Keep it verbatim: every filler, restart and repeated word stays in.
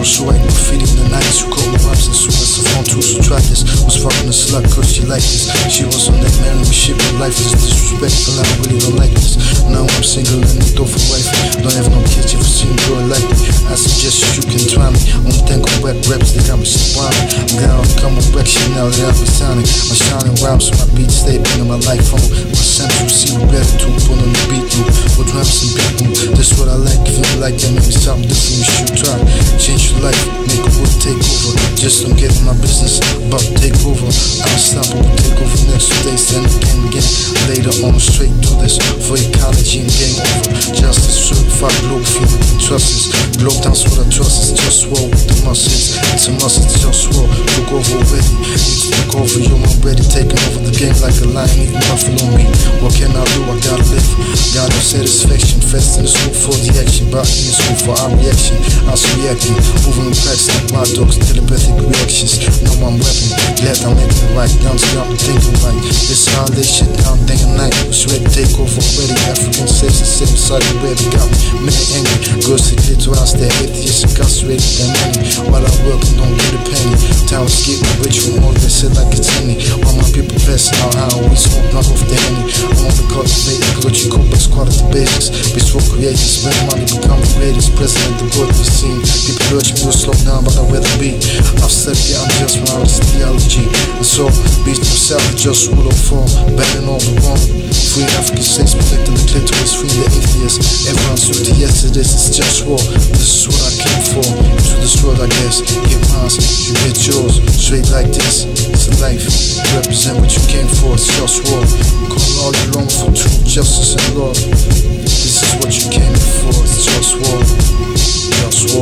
Also I graffiti in the nineties, who called my raps as soon as I found tools to try this. Was fucking a slut cause she liked this. She was on that man with shit, but life is disrespectful, I really don't like this. Now I'm single and need over wife. Don't have no kids, if you see me girl like me, I suggest you can try me. Only thing on wet raps, they got me surrounded. I'm gonna come with wreck shit now that I'll be signing. My shining rhymes, my beats, stay in my life phone. My central see gratitude, put on the beat loop. With raps and beat loop, that's what I like. If you like that, maybe something different you should try. Change your life, make a world take over. Just don't get in my business, about to take over. Unstoppable, take over next two days, then again, again. Later on, straight to this, for ecology and game over. Justice, certified, Globalfirm, trust this. Globetown's what I trust, it's JustWar with the muscles. It's a must, it's JustWar, look over already. Need to look over, yo, I'm ready, taking over the game like a lion, eating buffalo meat. What can I do? I gotta live, got no satisfaction. Fast in the school for the action, but in the school for our reaction. I was reacting, moving the cracks like my dogs, telepathic reactions. Now I'm rapping, glad I'm making it right. Down to got me thinking right. This how they shit down day and night. Was ready to take over already. African slaves and sit beside the bed, they got me many angry. Girls that clear to us, they're atheists, incarcerated, they're many. While I work and don't get a penny. Time is getting rich from all they said like it's any. While my people passing out how we smoke, knock off the henny. I want to cultivate the good you cook, but squat at the basics. Before creators, spend money, become the greatest. President, the world of the scene. People urge me to slow down, but I'd rather be. I've said, yeah, I'm just my honest theology. And so, beast himself, just rule of fall, banning all the wrong. Free African states, protecting the clitoris, free the atheists. Everyone's with the yes to this, it's just war. This is what I came for, to this world I guess. Get mine, you get yours, straight like this. It's a life, represent what you came for, it's just war. Call all you long for truth, justice and law. This is what you came for, it's just war. Just war.